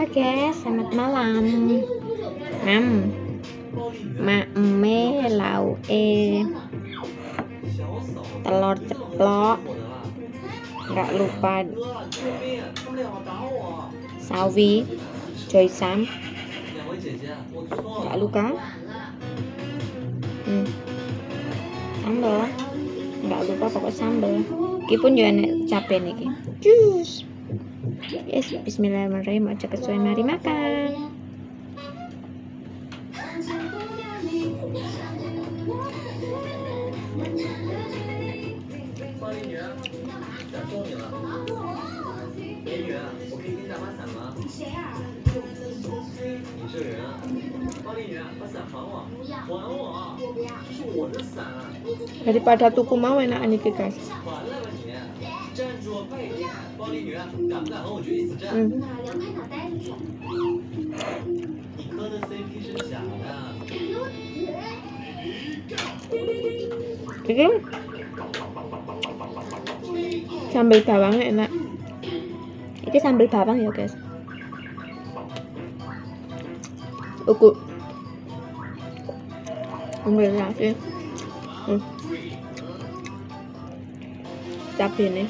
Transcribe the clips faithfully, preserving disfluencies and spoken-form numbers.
Hai guys, selamat malam. Nam, mak me lau e telur ceplok, nggak lupa sawi, joysan, nggak lupa hmm. sambal, nggak lupa pokok sambal. Kipun juga enak capek nih. Jus. Yes, bismillahirrahmanirrahim. Aja kesuai, mari makan. Daripada tuku mau enakan iki guys. Hmm. Ini sambal bawangnya enak. Ini sambal bawang ya guys. Uku. Ambil nasi. Hmm. Cabai nih.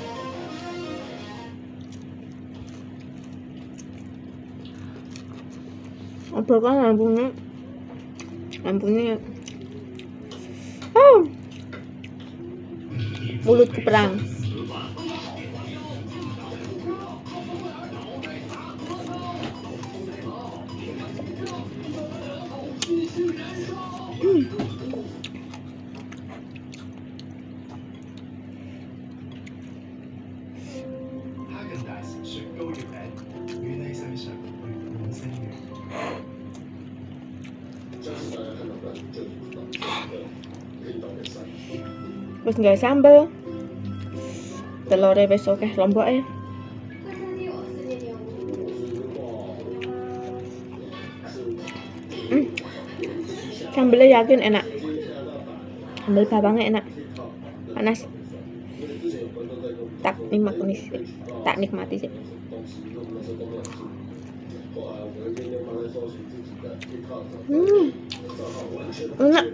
Apa kan lampunya? Lampunya. Oh. Mulutku perang. Hmm. Wis nggak sambel, telurnya wis oke lombok ya. Hmm. Sambelnya yakin enak, sambel bawangnya enak, panas. Tak nikmati sih, tak nikmati sih. Hmm, enak.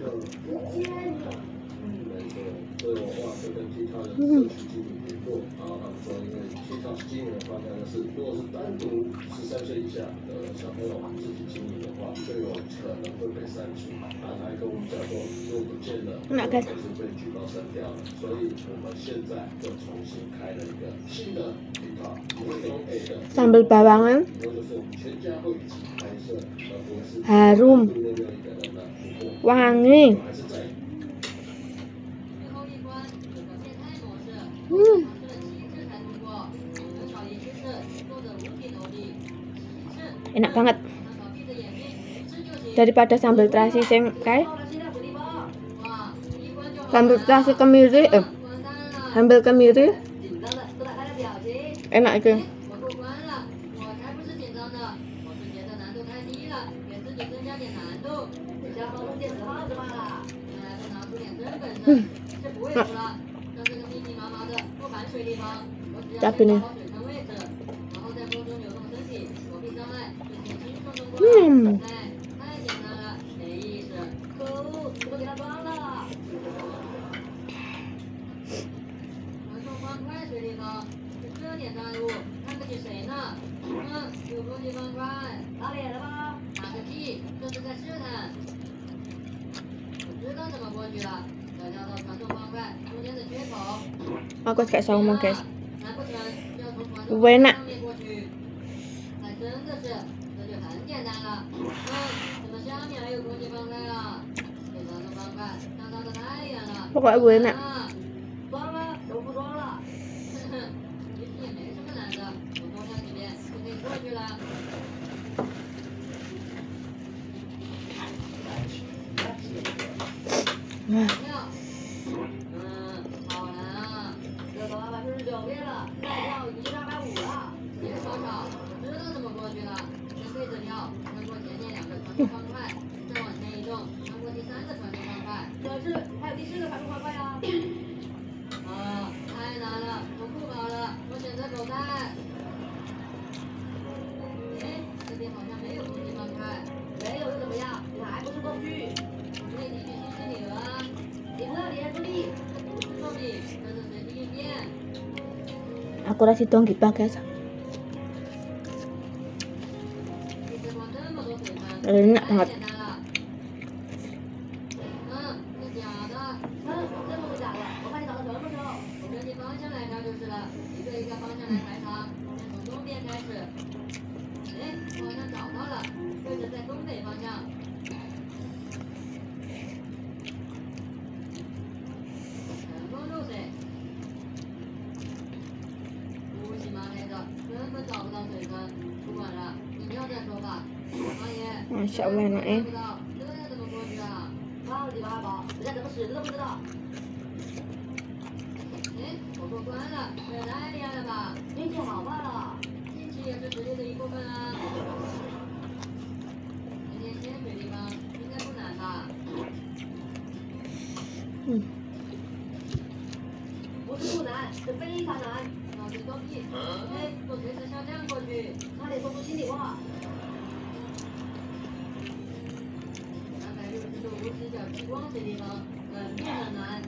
Hmm. Enak guys. Sambal bawangnya harum, wangi. Hmm. Enak banget. Daripada sambal terasi sing kae. Sambal terasi kemiri, eh, sambal kemiri. Enak itu. Hmm. Nah. Cabai nih. Hmm. Aku kayak sama guys. Enak. Pokoknya gue enak. Nah. Aku rasa itu dipakai guys. Enak banget. Masya Allah enak ya. Hmm. 不是不难，是非常难。脑子装屁，哎，我随时下降过去，差点说出心里话。三百六十度无死角激光这地方，很面很难。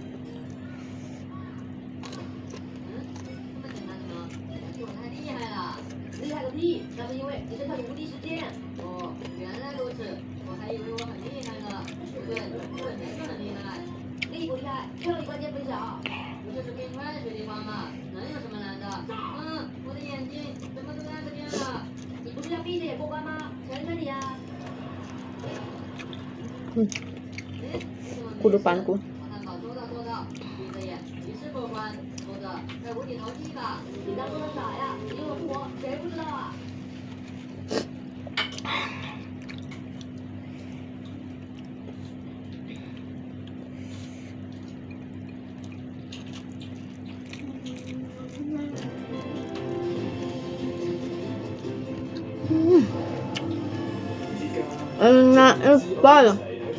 嗯，这么简单的吗？我太厉害了！厉害个屁！那是因为你身上有无敌时间。哦，原来如此，我还以为我很厉害呢。不对，我没是很厉害。厉不厉害？这里关键分享。 不就是变快的水地方吗？能有什么难的？嗯，我的眼睛怎么都在这边了？你不是要闭着眼过关吗？承认你啊！ 嗯，咕噜班咕。 我看好做到做到，闭着眼一次过关，或者在无底淘气吧？你当做的傻呀？你有我，谁不知道啊？ Enak banget.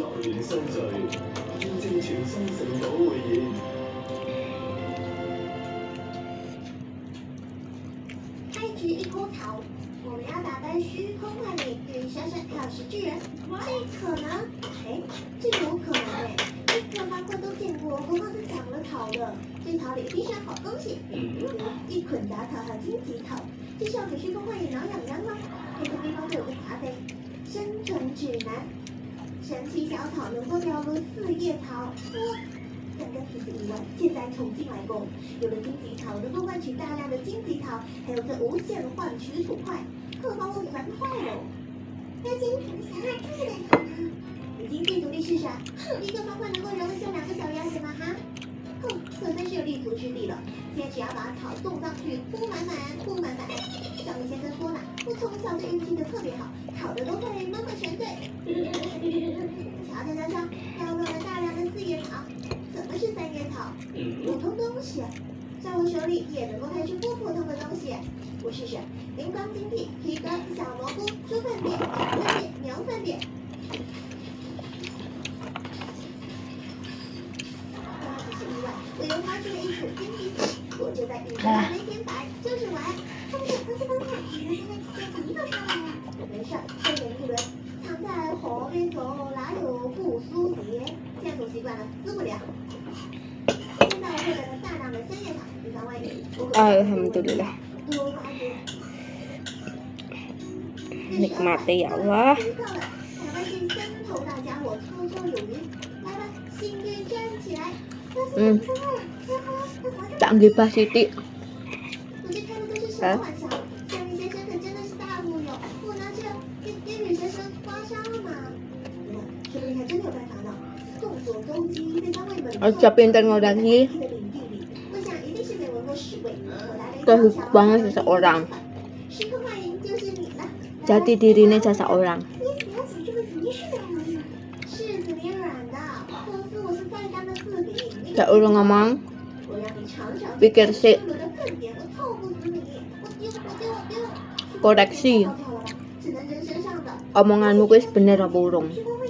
开局一口草，我们要打败虚空幻影与闪闪跳石巨人，这可能？哎，这有可能哎，一个方块都见过，何况是长了草的？这草里一定是好东西，比如一捆杂草和荆棘草，这是要给虚空幻影挠痒痒吗？这个地方就有个茶杯。 生存指南，神奇小草能够掉落四叶草。我刚刚其实意外，现在重新来过。有了荆棘草，能够换取大量的荆棘草，还有这无限换取土块，荷包我玩坏了。那金土想要这个草呢？已经地图力试试啊！一个方块能够容得下两个小鸭子吗？哈？哼，可算是有立足之地了。现在只要把草种上去，铺满满，铺满满。小米先生说了，我从小就运气的特别好，考的都会妈妈选对。瞧瞧瞧瞧，掉落了大量的四叶草。什么是三叶草？普通东西，在我手里也能够看出不普通的东西。我试试，荧光金币、皮革、小蘑菇、猪粪便、羊粪便、牛粪便。那只是意外，我又发出了一股金币水，我就在饮茶那天摆，就是玩。 方块，方块，方块！原来要从一个上来呀。没事，再演一轮。藏在后面走，哪有不输鞋？现在走习惯了，撕不了。现在我获得了大量的三叶草，以防万一。 Alhamdulillah. Nikmati ya Allah. 才发现三头大家伙绰绰有余。来吧，幸运站起来。 嗯。Tak gibah Siti. 我这开的都是什么玩笑？小米先生可真的是大陆友，我拿这给给女学生刮痧嘛？说不定还真的有办法呢。众所周知，在单位本 Aja pintar ngodahi. Kehuk banget seseorang. Jati dirinya seseorang. Gak udah ngomong. Pikir sih. Koreksi. Omonganmu wis bener apa urung?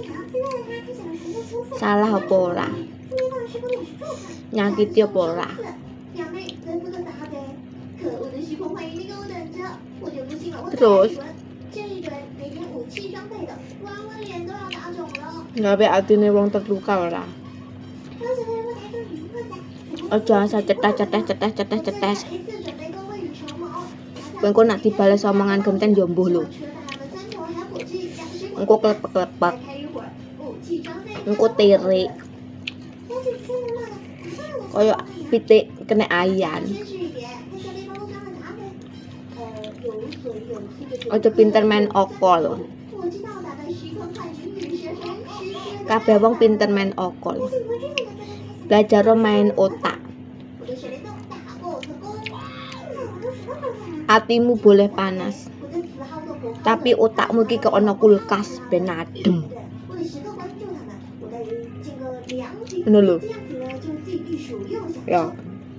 Salah apa ora? Nyakiti apa ora? Terus 的，玩我脸都要打肿了。 Ngabe atine wong terluka ora. 有小朋友问台中语问答。 Aja asal cetas-cetas-cetas-cetas-cetas. 准备跟未雨绸缪。 Engko nak dibales omongan genten yo mbuh lho. Engko klepek-klepek. Engko tirik. Koyo pitik kena ayan. Aja pinter main okol. Kabeh wong pinter main okol. Belajar main otak. Hatimu boleh panas, tapi otakmu iki kok ana kulkas ben adem. Ngono lho. Ya.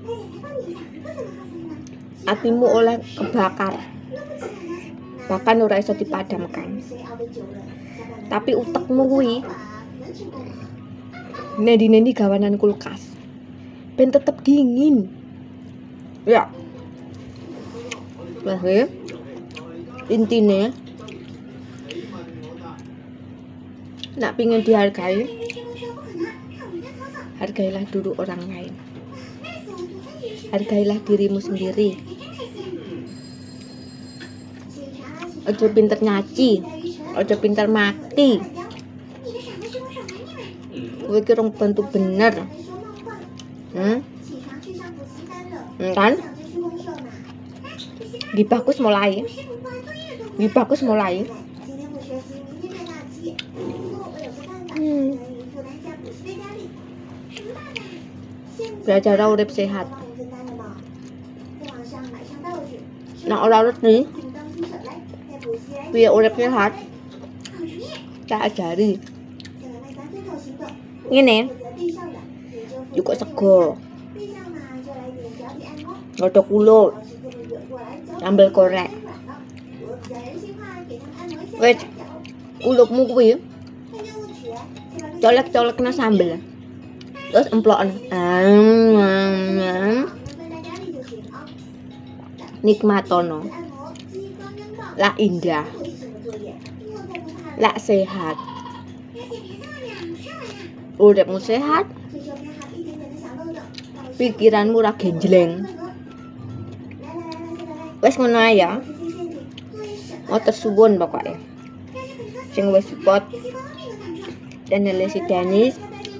Hatimu oleh kebakar. Bahkan ora iso dipadamkan. Tapi utekmu kuwi nendi-nendi gawanan kulkas. Ben tetep dingin. Ya. Nah, ya. Intinya nak pingin dihargai, hargailah dulu orang lain. Hargailah dirimu sendiri. Ojo pinter nyaci, ojo pinter mati. Kowe iki rong bantu bener. Hmm? Kan? Gibahku mulai. Gibahku mulai. Hmm. Belajar urip sehat. Nah, ora ngerti piye urip sehat, tak ajari. Ngene. Yuk kok sego. Godhog ulut. Sambel korek. Wes ulupmu kuwi colek-colekna sambel. Terus emplokna. Nikmatono. Lah indah. Lah sehat. Uripmu sehat. Pikiranmu ra genjleng. Wes ngono ae ya. Matur suwun pokoke. Sing wis support channel si Danis.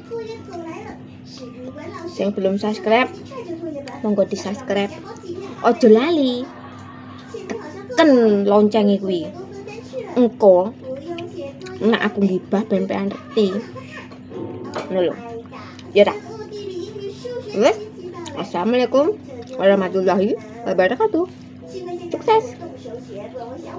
Sing belum subscribe, monggo di-subscribe. Ojo lali. Tekan loncenge kuwi. Engko nek aku ngibah ben pean ngerti. Ngono lho. Ya ta. Wes. Assalamualaikum warahmatullahi wabarakatuh. Sukses.